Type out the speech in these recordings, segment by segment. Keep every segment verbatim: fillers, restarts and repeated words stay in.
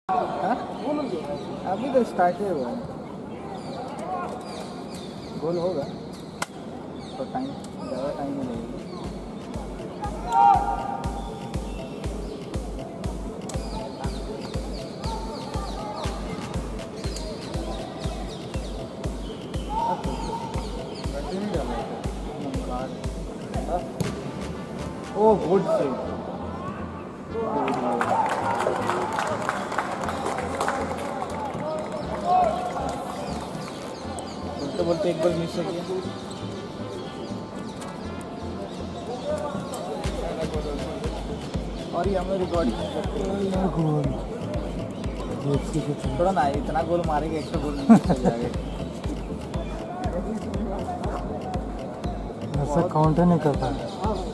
हाँ? अभी तो स्टार्ट ही हुआ है। गोल होगा तो टाइम ज़्यादा टाइम नहीं लगेगा। Oh good save. बोलते बोलते एक बार मिस हो गया। और ये हमें रिकॉर्डिंग थोड़ा ना इतना गोल मारेंगे, एक सौ गोल नहीं हो जाएगा। ऐसा काउंट नहीं करता है।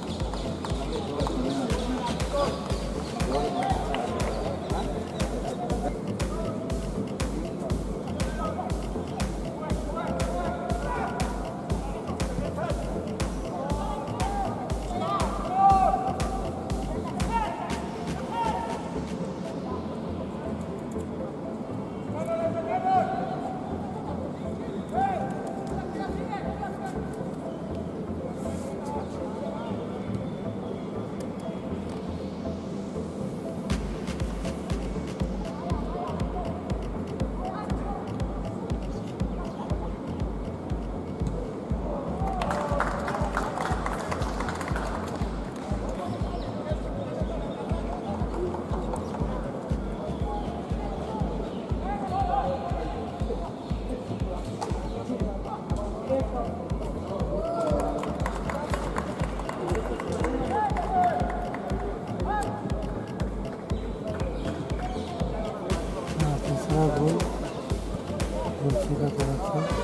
तीसरा गोल तुलसी का तरफ से।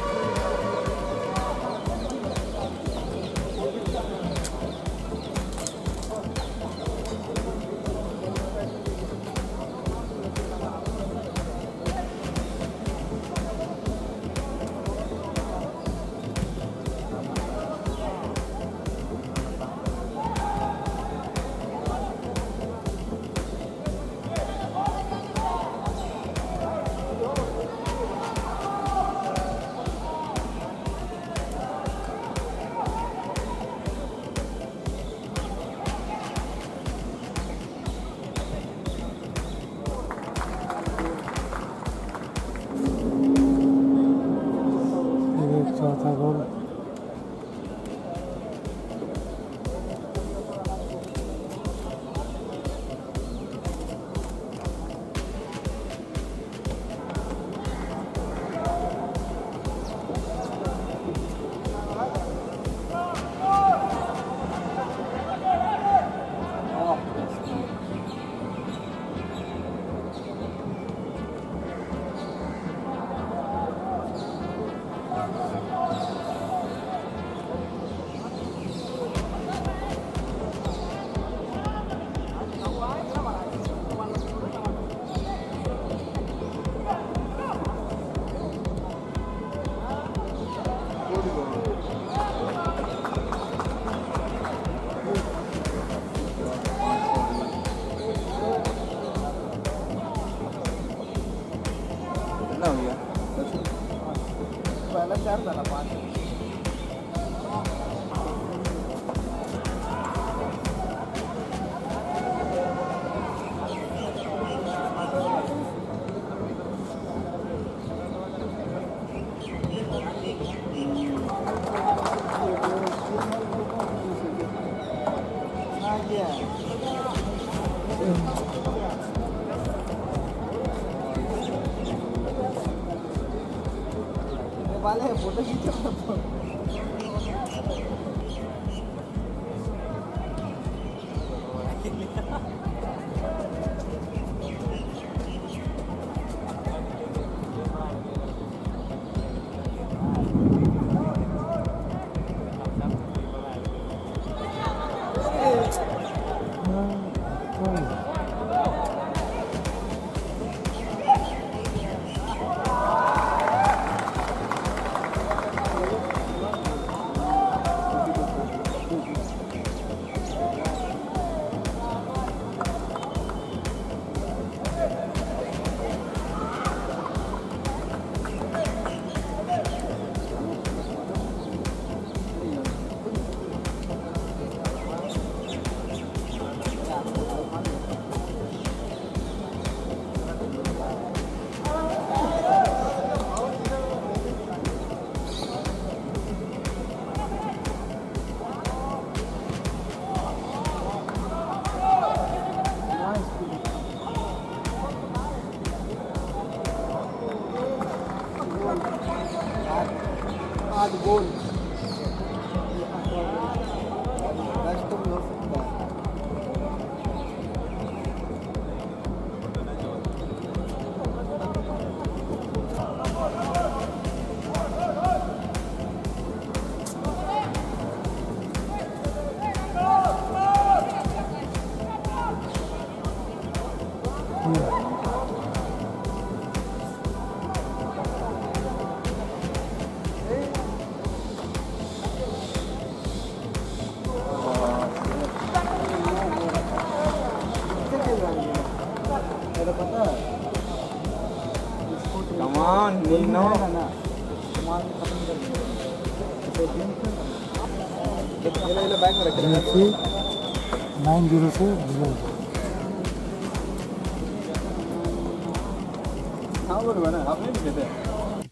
चौथा गोल कितना हो गया? पहला चार था ना, पाँच। वाले फोटो खींचो। बाद गोल कस्टम हो सकता है Come on, Nino. Agency nine zero से जीरो हाँ बोल बना आपने भी कहते हैं